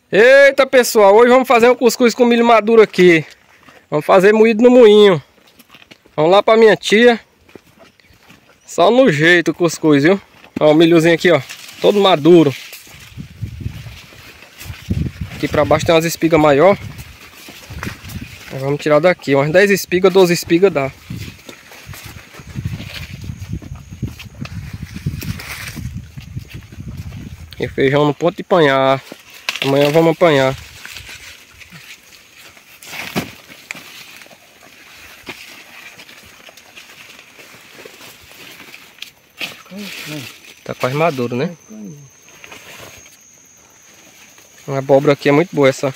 Eita pessoal, hoje vamos fazer um cuscuz com milho maduro aqui. Vamos fazer moído no moinho. Vamos lá pra minha tia. Só no jeito o cuscuz, viu? Ó, o milhozinho aqui, ó, todo maduro. Aqui pra baixo tem umas espigas maiores. Vamos tirar daqui, umas 10 espigas, 12 espigas dá. E feijão no ponto de apanhar. Amanhã vamos apanhar. Tá quase maduro, né? A abóbora aqui é muito boa essa.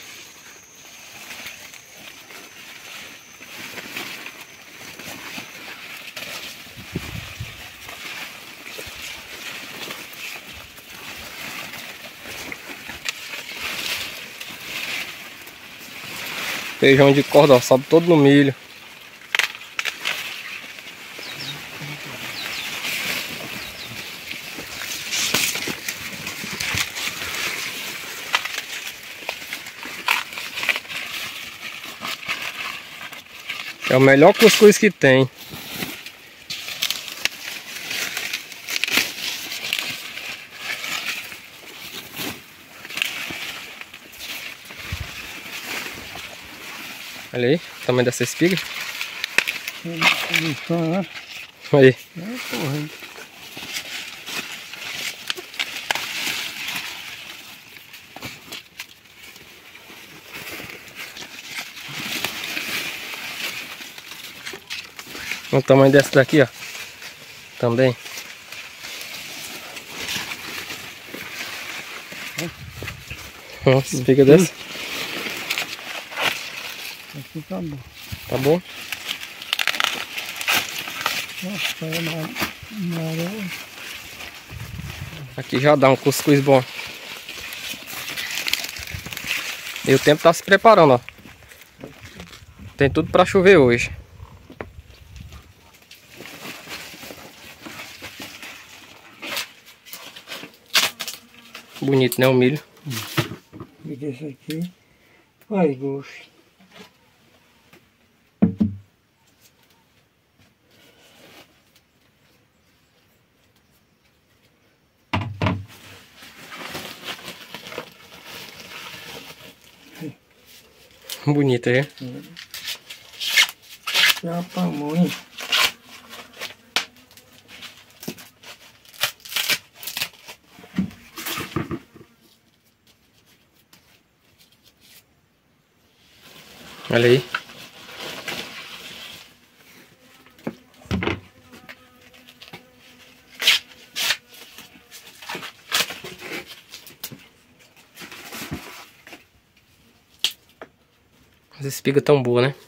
Feijão de corda, ó, sobe todo no milho. É o melhor cuscuz que tem. Olha aí, o tamanho dessa espiga. Aí. O tamanho dessa daqui, ó. Também. Nossa, espiga dessa. Aqui tá bom. Tá bom? Nossa, é amarelo. Aqui já dá um cuscuz bom. E o tempo tá se preparando, ó. Tem tudo pra chover hoje. Bonito, né, o milho? E desse aqui faz gosto. Bonito, aí. Já pra mãe. Olha aí. As espigas tão boas, né?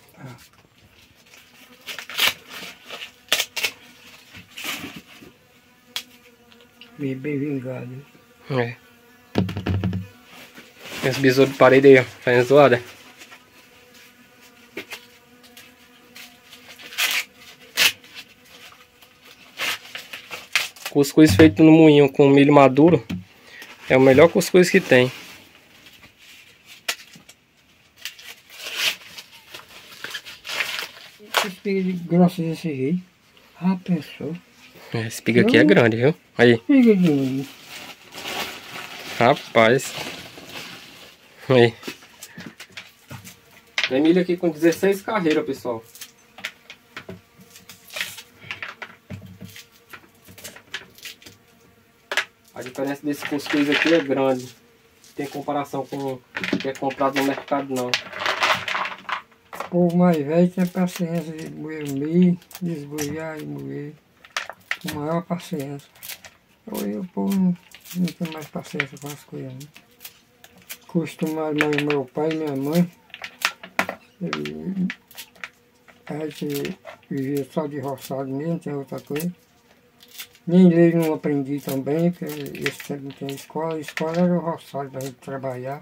Bem vingado. É. Tem os besouros de parede aí, ó. Fazendo zoada. Cuscuz feito no moinho com milho maduro é o melhor cuscuz que tem. Espiga grossa desse jeito. Ah, pensou. Essa espiga aqui é grande, viu? Aí. Espiga de milho. Rapaz. Aí. Tem milho aqui com 16 carreiras, pessoal. A diferença desse cuscuz aqui é grande. Não tem comparação com o que é comprado no mercado, não. O povo mais velho tem paciência de moer milho, desbolhar e moer. Com maior paciência. Hoje o povo não tem mais paciência com as coisas, né? Acostumado meu pai e minha mãe. A gente vivia só de roçado mesmo, não tinha outra coisa. Nem ler não aprendi também, porque esse tempo não tinha escola. A escola era o roçado para a gente trabalhar.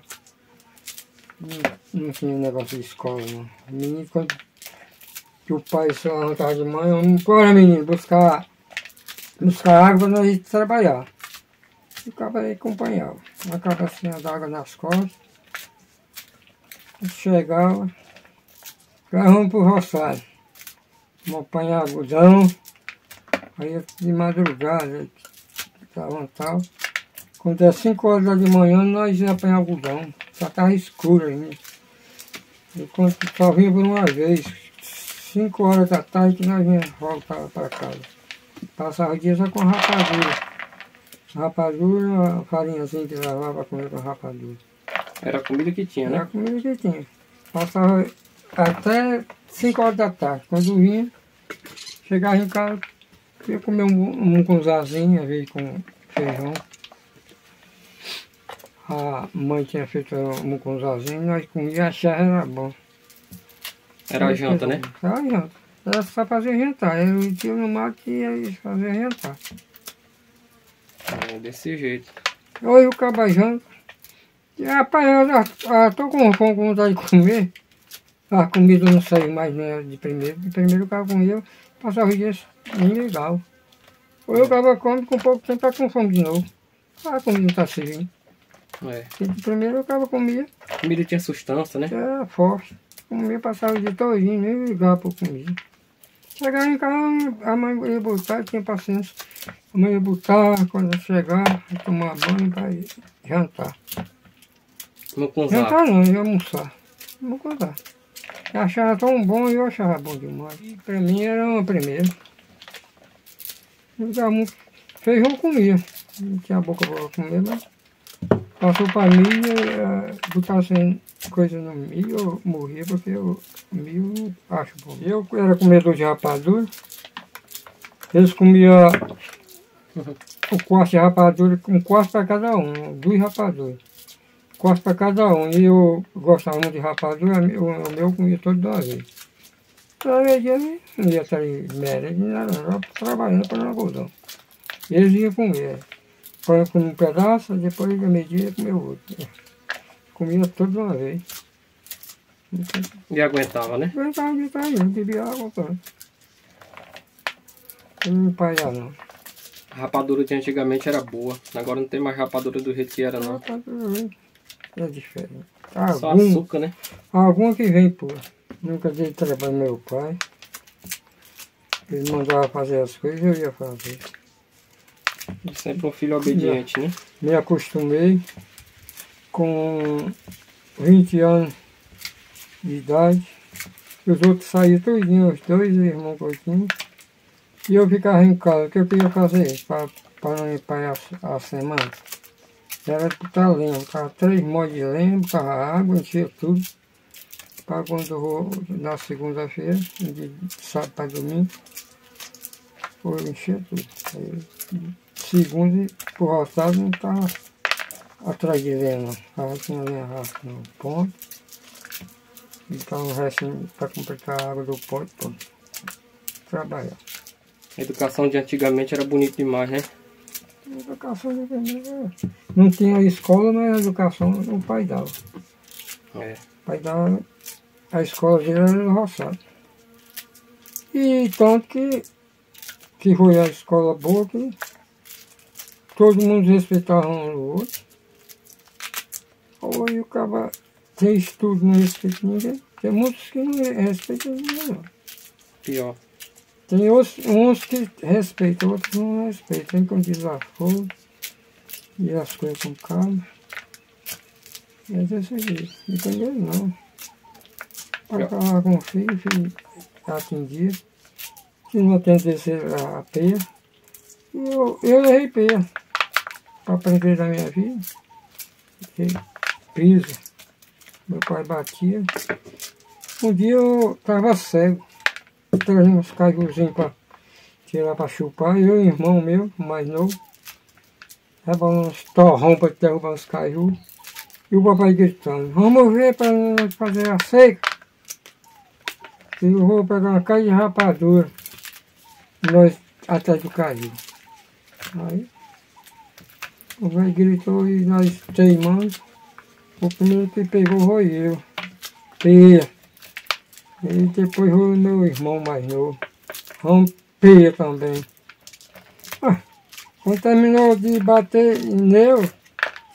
Não tinha negócio de escola, não. Menino, quando que o pai só arrancava de manhã, bora menino, buscar água para nós ir trabalhar. E o cara acompanhava. uma cabecinha d'água nas costas. Chegava, vamos pro roçado. Vamos apanhar algodão. Aí de madrugada, estavam tal. Quando é 5 horas da manhã, nós ia apanhar algodão. Já estava escuro ainda. E quando só vinha por uma vez, 5 horas da tarde, que nós vinha voltar para casa. Passava o dia só com rapadura. Rapadura, uma farinhazinha que levava para comer com rapadura. Era a comida que tinha, né? Era a comida que tinha. Passava até 5 horas da tarde. Quando vinha, chegava em casa, ia comer um mucunzazinho, às vezes com feijão. A mãe tinha feito um mucunzazinho, nós comíamos e achava era bom. Era a janta, né? Era a janta. Era só fazer jantar. Eu e o tio no mato ia fazer jantar. É, desse jeito. Hoje o cabo janta. E, rapaz, eu já tô com vontade de comer. A comida não saiu mais, né, de primeiro. De primeiro o cara comia, passava o dia bem legal. Hoje o cara come, com pouco tempo tá com fome de novo. A comida não tá servindo. É. De primeiro o cara comia. A comida tinha sustância, né? Era forte. Comia, passava o dia todinho, nem ligava pra comida. Chegava em casa, a mãe ia botar, tinha paciência. A mãe ia botar, quando eu chegar, ia tomar banho para jantar. Mucunzá. Jantar não, ia almoçar. Vamos contar. Eu achava tão bom e eu achava bom demais. E pra mim era uma primeira. Eu dava muito. Feijão eu comia. Não tinha boca para comer, mas passou para milho, botar sem coisa no milho, eu morria porque o milho não acho bom. Eu era comedor de rapadura. Eles comiam o corte de rapadura, um corte para cada um, 2 rapaduras. Corte para cada um. E eu gostava muito de rapadura, o meu comia todo de uma vez. Toda vez eu não ia estar em merda, de nada, não, trabalhando para o algodão. Eles iam comer. Põe um pedaço, depois da meia-dia ia comer outro. Comia tudo de uma vez. E aguentava, né? Aguentava de trás, não bebia água, cara. Não paia não. A rapadura de antigamente era boa. Agora não tem mais rapadura do jeito que era, não. É diferente. Só açúcar, né? Alguma que vem pura. Nunca dei trabalho ao meu pai. Ele mandava fazer as coisas, eu ia fazer. Sempre um filho obediente, né? Me acostumei com 20 anos de idade. Os outros saíam todinho, os 2 irmãos que eu tinha. E eu ficava em casa. O que eu queria fazer para não ir para a semana? Era botar lenha. Botava 3 molhos de lenha, botava água, enchia tudo. Para quando eu vou na segunda-feira, de sábado para domingo, eu enchia tudo. Aí, segunda, por roçado, não estava atrás de lenha, não. Estava com lenha rasa no ponto. Então o resto para completar a água do ponto, pô, trabalhar. A educação de antigamente era bonita demais, né? A educação de antigamente não tinha escola, mas a educação o pai dava. É. O pai dava, a escola dele era no roçado. E tanto que foi a escola boa, que todo mundo respeitava um ao outro. Hoje o cara tem estudo, não respeita ninguém. Tem muitos que não respeitam ninguém, não. Pior. Tem uns que respeitam, outros não respeitam. Tem com desaforo e as coisas com calma. É desse jeito. Entendeu? Não. Para falar com o filho atendia. Se não atendesse a peia, eu levei peia para aprender da minha vida. Porque piso. Meu pai batia. Um dia eu estava cego. Trouxe uns cajuzinhos para tirar para chupar. Eu e o irmão meu, mais novo, levava uns torrão para derrubar os cajus. E o papai gritando: vamos ver para nós fazer a seca. E eu vou pegar uma caixa de rapadura. E nós atrás do caju. Aí o velho gritou e nós teimamos. O primeiro que pegou foi eu. Peia. E depois foi o meu irmão mais novo. Peia também. Quando terminou de bater nele,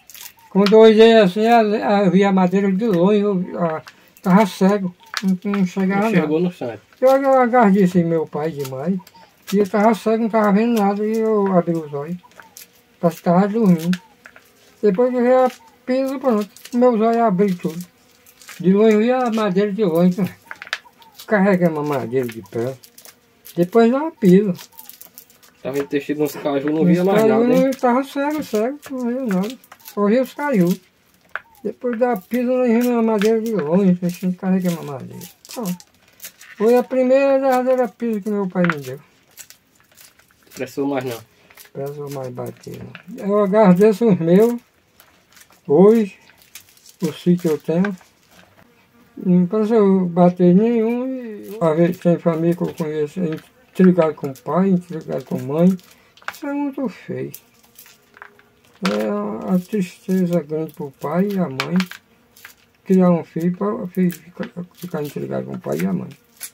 Quando eu olhei assim, eu vi a madeira de longe, eu tava cego, não chegava nada. Chegou no chão. Eu agradeci meu pai demais, e eu tava cego, não tava vendo nada, e eu abri os olhos, parece que tava dormindo. Depois que eu vi a pisa, pronto, meus olhos abriram tudo. De longe eu vi a madeira de longe, carregamos a madeira de pé. Depois da pisa. Tava entexido nos caju, não via mais nada, hein? Eu tava cego, não via nada. Só via os caju. Depois da pisa nós vimos a madeira de longe, a gente carregamos a madeira. Pronto. Foi a primeira e verdadeira pisa que meu pai me deu. Pressou mais não. Pressou mais bater. Eu agradeço os meus, hoje, o sítio que eu tenho. Não precisou bater nenhum. E às vezes tem família que eu conheço, intrigado com o pai, intrigado com a mãe. Isso é muito feio. É a tristeza grande para o pai e a mãe criar um filho para o filho ficar intrigado com o pai e a mãe.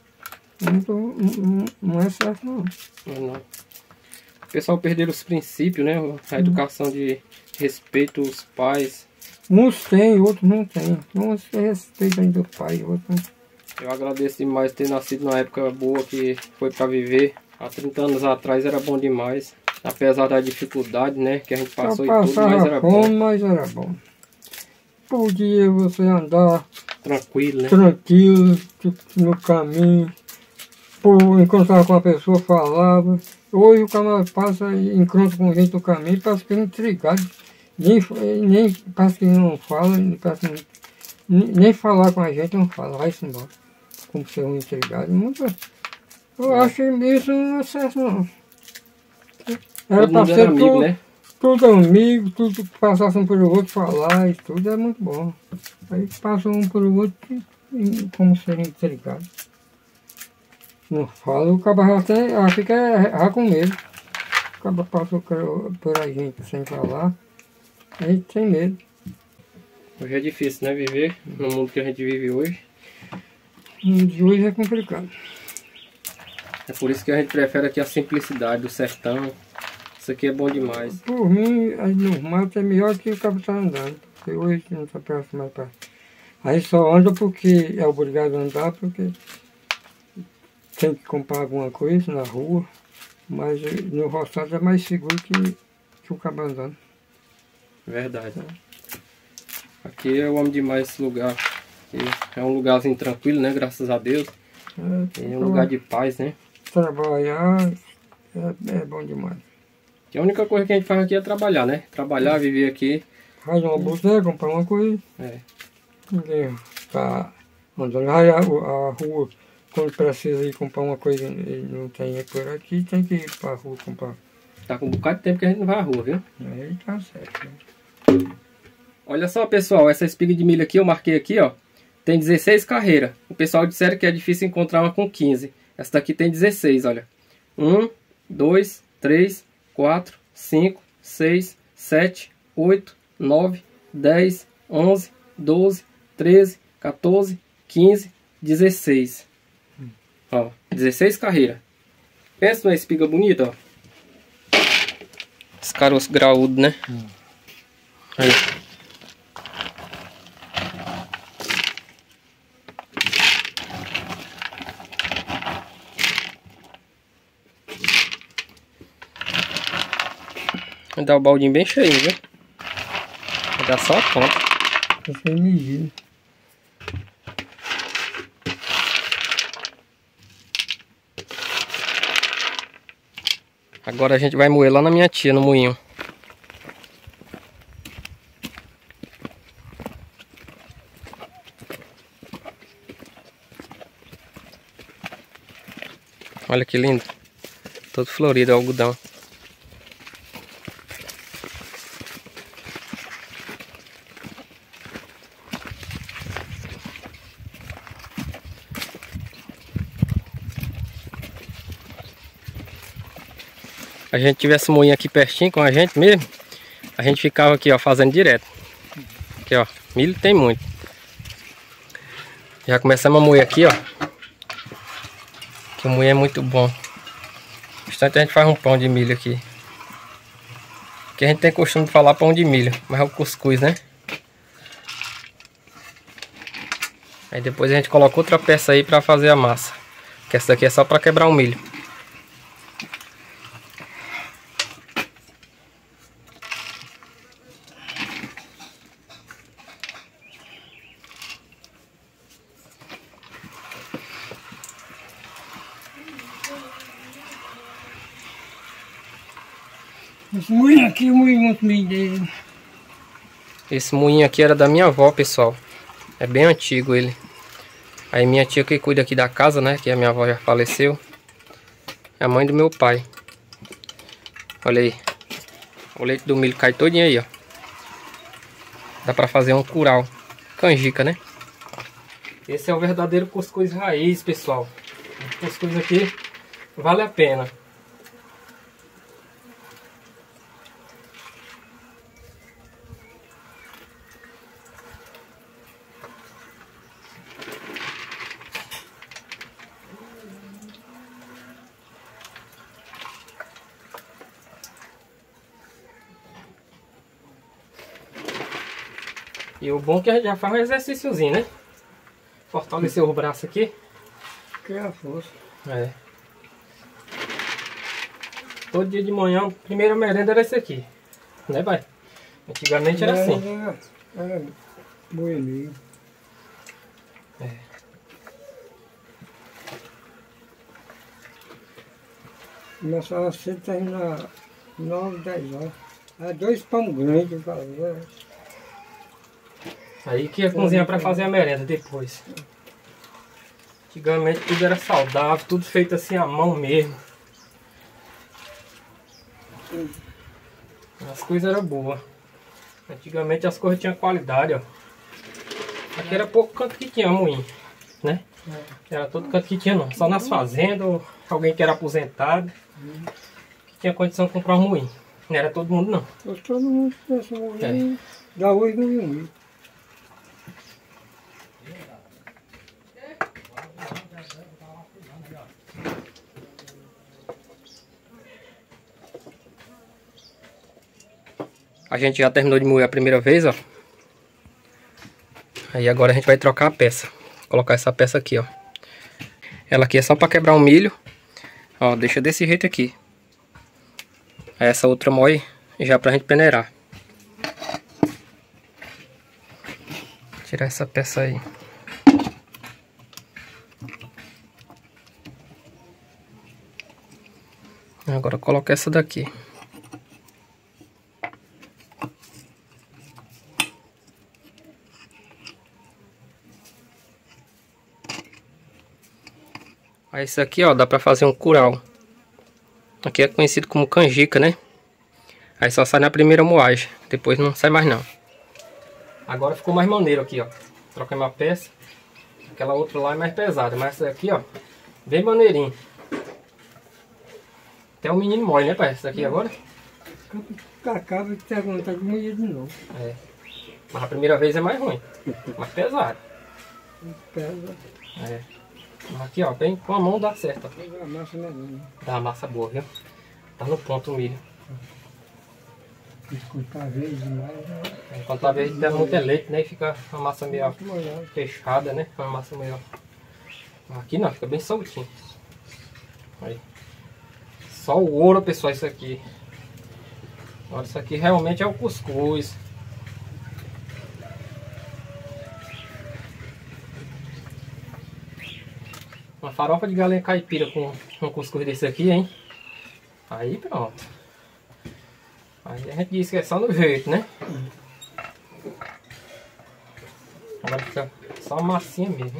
Não é certo não. Não. O pessoal perdeu os princípios, né? A educação de respeito aos pais. Uns têm, outros não têm. Uns respeitam ainda o pai, outros não. Eu agradeço demais ter nascido numa época boa que foi para viver. Há 30 anos atrás era bom demais. Apesar da dificuldade, né? Que a gente passou e tudo, mas era bom. Mas era bom. Podia você andar tranquilo, né? Tranquilo, no caminho. Encontrava com uma pessoa, falava. Hoje o camarada passa e encontra com gente no caminho, parece que é intrigado. Nem parece que não fala, nem falar com a gente não fala, vai-se embora. Como ser um intrigado. Eu acho que isso não é certo não. Era para ser amigo, tudo, né? Tudo amigo, tudo que passasse um pelo outro falar e tudo é muito bom. Aí passa um pelo outro como ser intrigado. Não fala, o cabo já fica com medo. O cabo passa por a gente sem falar, a gente tem medo. Hoje é difícil, né? Viver no mundo que a gente vive hoje. O mundo de hoje é complicado. É por isso que a gente prefere aqui a simplicidade do sertão. Isso aqui é bom demais. Por mim, no mato é melhor que o cabo tá andando. Porque hoje não está perto mais perto. Aí só anda porque é obrigado a andar, porque tem que comprar alguma coisa na rua. Mas no roçado é mais seguro que o cabo andando. Verdade. Aqui eu amo demais esse lugar. Aqui é um lugarzinho tranquilo, né? Graças a Deus. É um lugar de paz, né? Trabalhar é bom demais. Que a única coisa que a gente faz aqui é trabalhar, né? Trabalhar, viver aqui. Faz uma boteca, comprar uma coisa. Ninguém tá andando. Aí a rua, quando precisa ir comprar uma coisa e não tem por aqui, tem que ir pra rua comprar. Tá com um bocado de tempo que a gente não vai à rua, viu? Aí tá certo. Né? Olha só, pessoal, essa espiga de milho aqui, eu marquei aqui, ó. Tem 16 carreiras. O pessoal disseram que é difícil encontrar uma com 15. Essa daqui tem 16, olha. 1, 2, 3, 4, 5, 6, 7, 8, 9, 10, 11, 12, 13, 14, 15, 16. Ó, 16 carreiras. Pensa numa espiga bonita, ó. Esse caroço graúdo, né? Aí. Vai dar o baldinho bem cheio, viu? Vai dar só a ponta. Tá sem medida. Agora a gente vai moer lá na minha tia, no moinho. Olha que lindo. Todo florido, o algodão. A gente tivesse moinho aqui pertinho com a gente mesmo, a gente ficava aqui, ó, fazendo direto. Aqui, ó, milho tem muito. Já começamos a moer aqui, ó. Que o moinho é muito bom. Bastante a gente faz um pão de milho aqui. Que a gente tem costume de falar pão de milho, mas é o cuscuz, né? Aí depois a gente coloca outra peça aí pra fazer a massa. Que essa daqui é só pra quebrar o milho. Esse moinho aqui, eu moí muito milho dele. Esse moinho aqui era da minha avó, pessoal. É bem antigo ele. Aí minha tia que cuida aqui da casa, né? Que a minha avó já faleceu. É a mãe do meu pai. Olha aí. O leite do milho cai todinho aí, ó. Dá pra fazer um curau. Canjica, né? Esse é o verdadeiro cuscuz raiz, pessoal. O cuscuz aqui vale a pena. E o bom é que a gente já faz um exercíciozinho, né? Fortalecer o braço aqui. Criar força. É. Todo dia de manhã, a primeira merenda era esse aqui. Né, pai? Antigamente era assim. Era moer milho. É. Começava cedo, terminava 9, 10 horas. Era 2 pão grandes eu fazia. Aí que ia cozinhar para fazer a merenda depois. Antigamente tudo era saudável, tudo feito assim à mão mesmo. As coisas eram boas. Antigamente as coisas tinham qualidade, ó. Aqui era pouco canto que tinha moinho, né? Era todo canto que tinha não. Só nas fazendas, ou alguém que era aposentado, que tinha condição de comprar um moinho. Não era todo mundo não. Todo mundo tivesse um moinho, dá hoje no milho. A gente já terminou de moer a primeira vez, ó. Aí agora a gente vai trocar a peça. Vou colocar essa peça aqui, ó. Ela aqui é só para quebrar o milho. Ó, deixa desse jeito aqui. Aí essa outra moe já pra gente peneirar. Tirar essa peça aí. Agora coloca essa daqui. Aí isso aqui, ó, dá pra fazer um curau. Aqui é conhecido como canjica, né? Aí só sai na primeira moagem, depois não sai mais não. Agora ficou mais maneiro aqui, ó. Troquei uma peça. Aquela outra lá é mais pesada, mas essa aqui, ó, bem maneirinho. Até o menino moe, né, pai? Essa aqui agora? Acaba de ter vontade de moer de novo. É. Mas a primeira vez é mais ruim. Mais pesado. Pesa. É. Mas aqui, ó, bem com a mão dá certo, ó. A massa melhor. Dá uma massa boa, viu? Tá no ponto o milho. Escutar vez demais. Enquanto a vez der muito leite, né? E fica uma massa meio fechada, né? Uma massa meio... Aqui não, fica bem soltinho. Aí. Só o ouro, pessoal, isso aqui. Olha, isso aqui realmente é o cuscuz. Uma farofa de galinha caipira com um cuscuz desse aqui, hein? Aí pronto. Aí a gente diz que é só no jeito, né? Agora fica só uma massinha mesmo.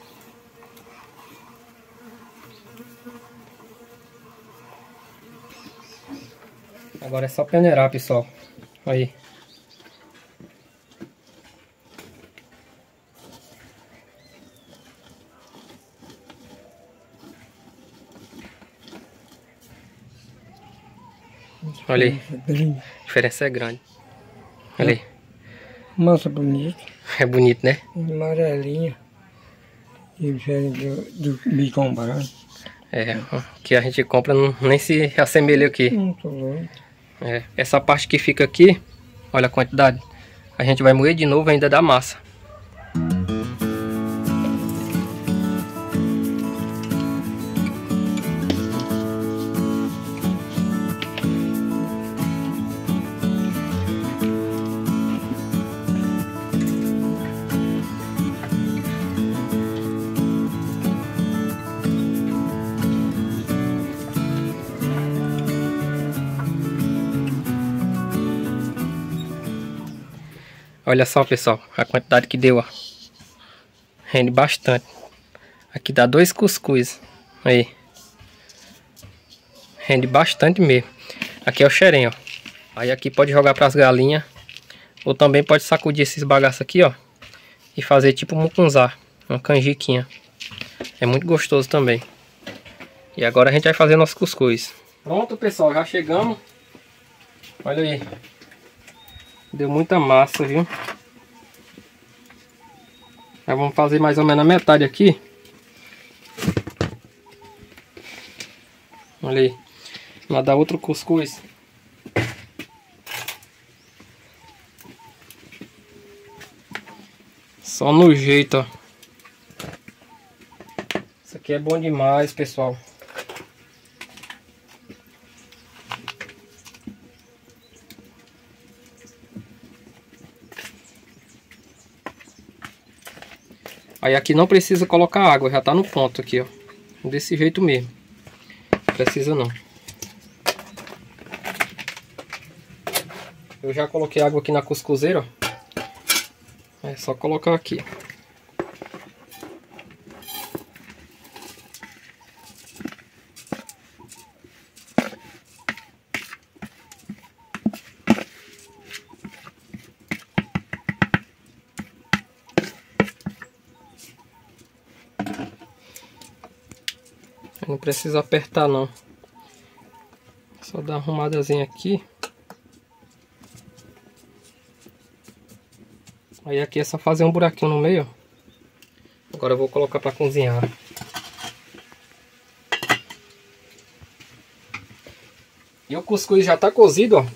Agora é só peneirar, pessoal. Aí. Olha aí. A diferença é grande. Olha aí. Massa bonita. É bonito, né? Amarelinha. E diferente do bicão branco. É, que a gente compra nem se assemelha aqui. Não tô doido. É, essa parte que fica aqui, olha a quantidade. A gente vai moer de novo ainda da massa. Olha só, pessoal, a quantidade que deu, ó. Rende bastante. Aqui dá 2 cuscuz. Aí. Rende bastante mesmo. Aqui é o xerém, ó. Aí aqui pode jogar para as galinhas. Ou também pode sacudir esses bagaços aqui, ó. E fazer tipo mucunzá. Uma canjiquinha. É muito gostoso também. E agora a gente vai fazer nosso cuscuz. Pronto, pessoal, já chegamos. Olha aí. Deu muita massa, viu? Já vamos fazer mais ou menos a metade aqui. Olha aí. Vai dar outro cuscuz. Só no jeito, ó. Isso aqui é bom demais, pessoal. Aí aqui não precisa colocar água, já tá no ponto aqui, ó. Desse jeito mesmo. Não precisa não. Eu já coloquei água aqui na cuscuzeira, ó. É só colocar aqui. Não precisa apertar não. Só dar uma arrumadazinha aqui. Aí aqui é só fazer um buraquinho no meio. Agora eu vou colocar para cozinhar. E o cuscuz já tá cozido, ó.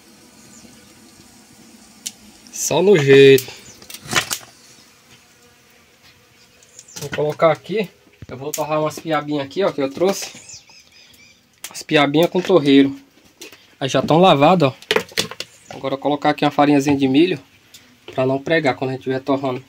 Só no jeito. Vou colocar aqui. Eu vou torrar umas piabinhas aqui, ó, que eu trouxe. As piabinhas com torreiro. Aí já estão lavadas, ó. Agora eu vou colocar aqui uma farinhazinha de milho. Pra não pregar quando a gente estiver torrando.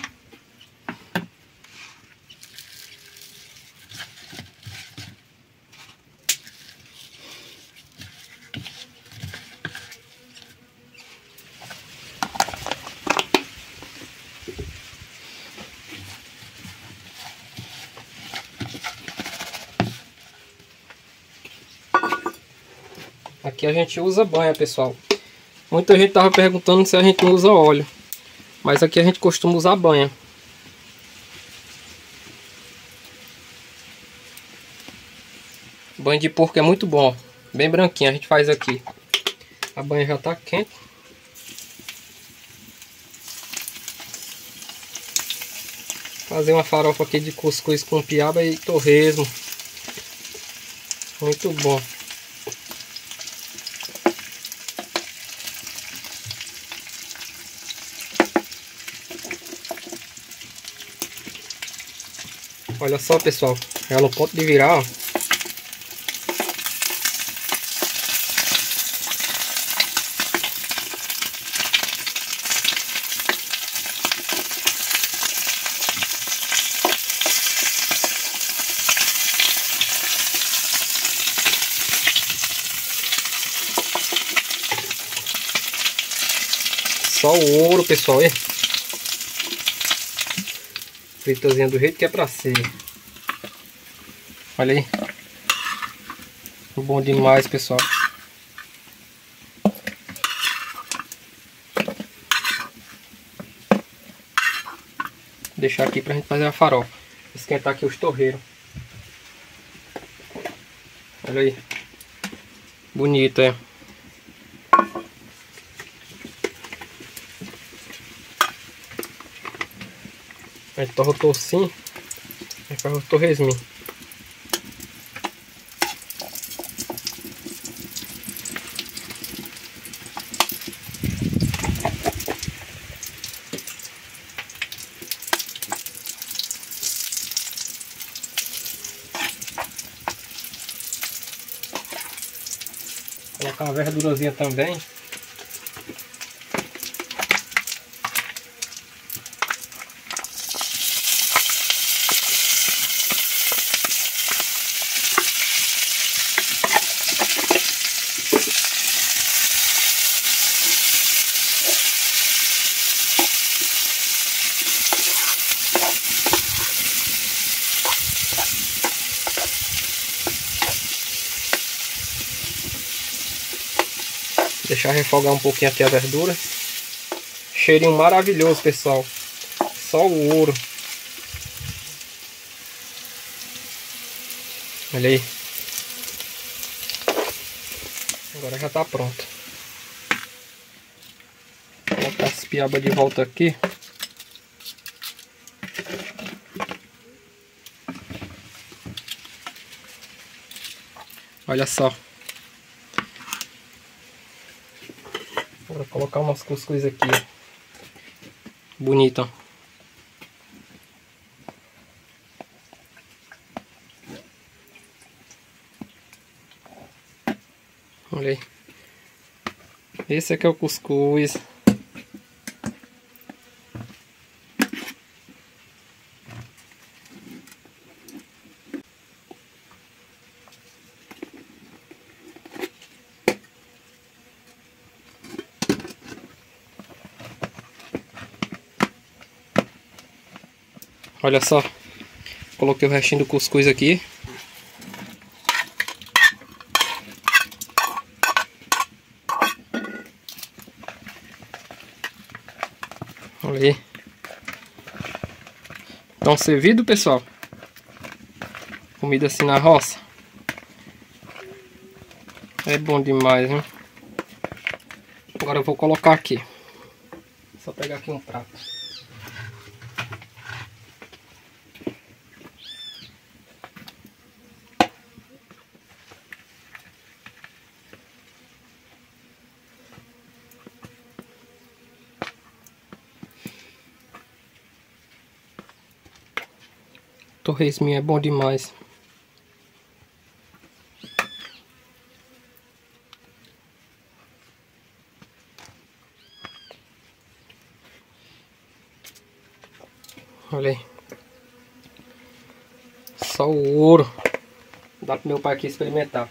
Aqui a gente usa banha, pessoal. Muita gente tava perguntando se a gente não usa óleo. Mas aqui a gente costuma usar banha. Banha de porco é muito bom. Bem branquinho a gente faz aqui. A banha já tá quente. Fazer uma farofa aqui de cuscuz com piaba e torresmo. Muito bom. Olha só, pessoal, já no ponto de virar, ó. Só o ouro, pessoal, aí. Fritazinha do jeito que é pra ser. Olha aí. Bom demais, pessoal. Deixar aqui pra gente fazer a farofa. Esquentar aqui os torreiros. Olha aí. Bonito, é. A gente torra o toucinho. Aí faz o torresminho. Colocar uma verdurazinha também. deixar refogar um pouquinho aqui a verdura. Cheirinho maravilhoso, pessoal. Só o ouro. Olha aí. Agora já tá pronto. Vou colocar as piabas de volta aqui. Olha só. Vou colocar umas cuscuz aqui. Bonito, ó. Olha aí. Esse aqui é o cuscuz. Olha só. Coloquei o restinho do cuscuz aqui. Olha aí. Então servido, pessoal. Comida assim na roça. É bom demais, hein? Agora eu vou colocar aqui. Só pegar aqui um prato. Torresminho é bom demais. Olha aí. Só o ouro. Dá pro meu pai aqui experimentar.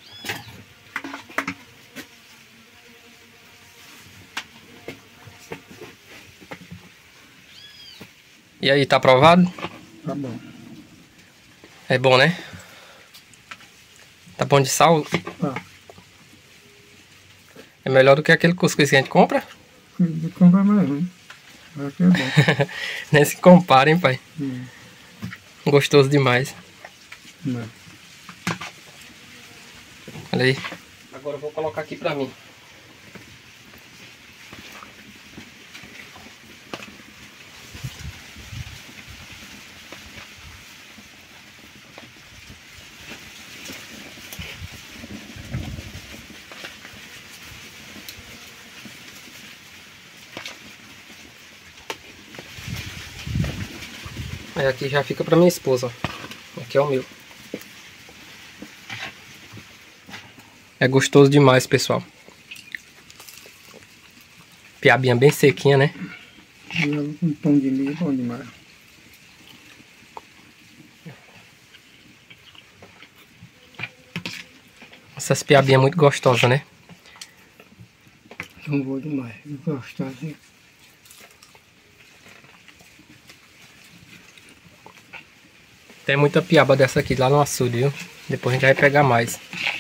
E aí, tá aprovado? Tá bom. É bom, né? Tá bom de sal? Tá. É melhor do que aquele cuscuz que a gente compra? De comprar mais um. Aqui é bom. Nem se compara, hein, pai? Hum. Gostoso demais. Não. Olha aí. Agora eu vou colocar aqui pra mim. Aí aqui já fica pra minha esposa. Aqui é o meu. É gostoso demais, pessoal. Piabinha bem sequinha, né? Um pão de milho bom demais. Essas piabinhas muito gostosas, né? São bom demais. Gostoso. Tem muita piaba dessa aqui lá no açude, viu? Depois a gente vai pegar mais.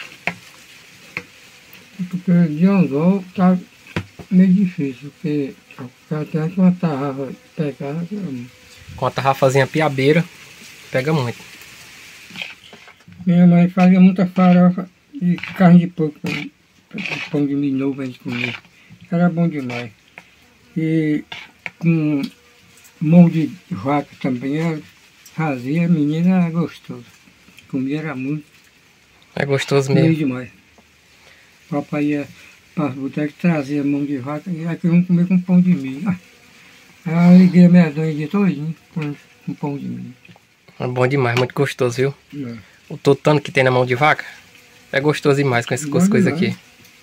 Porque de anzol tá meio difícil, porque o cara tem que uma tarrafa pegar. Com a tarrafazinha piabeira, pega muito. Minha mãe fazia muita farofa de carne de porco, pão de milho novo pra gente comer. Era bom demais. E com mão de vaca também, ela fazia, a menina era gostoso. Comia era muito. É gostoso Meio mesmo. demais. Papai ia para as botecas, trazia mão de vaca e aqui vamos comer com pão de milho. Aí eu liguei a medonha de todinho com pão de milho. É bom demais, muito gostoso, viu? É. O totano que tem na mão de vaca é gostoso demais com esse cuscuz aqui.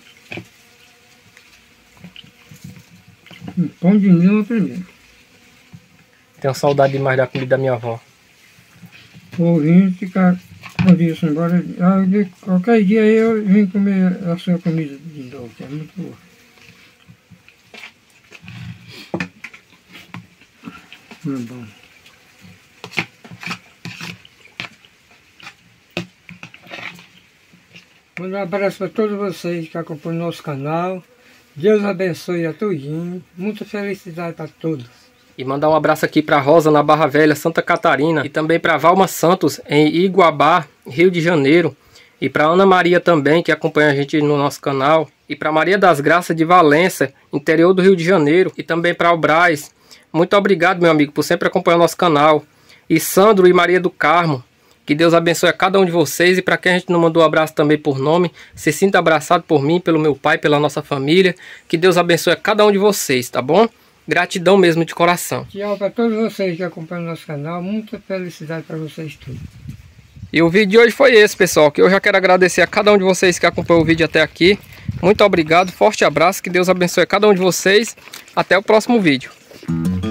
Pão de milho é o primeiro. Tenho saudade demais da comida da minha avó. Vou vir ficar com isso embora. Qualquer dia eu vim comer a sua comida de novo, que é muito boa. É bom. Mandar um abraço para todos vocês que acompanham o nosso canal. Deus abençoe a tudinho. Muita felicidade para todos. E mandar um abraço aqui para Rosa na Barra Velha, Santa Catarina. E também para Valma Santos em Iguabá, Rio de Janeiro. E para Ana Maria também, que acompanha a gente no nosso canal. E para Maria das Graças de Valença, interior do Rio de Janeiro. E também para o Braz. Muito obrigado, meu amigo, por sempre acompanhar o nosso canal. E Sandro e Maria do Carmo. Que Deus abençoe a cada um de vocês. E para quem a gente não mandou um abraço também por nome, se sinta abraçado por mim, pelo meu pai, pela nossa família. Que Deus abençoe a cada um de vocês, tá bom? Gratidão mesmo de coração. Tchau para todos vocês que acompanham o nosso canal. Muita felicidade para vocês todos. E o vídeo de hoje foi esse, pessoal, que eu já quero agradecer a cada um de vocês que acompanhou o vídeo até aqui. Muito obrigado, forte abraço, que Deus abençoe a cada um de vocês. Até o próximo vídeo.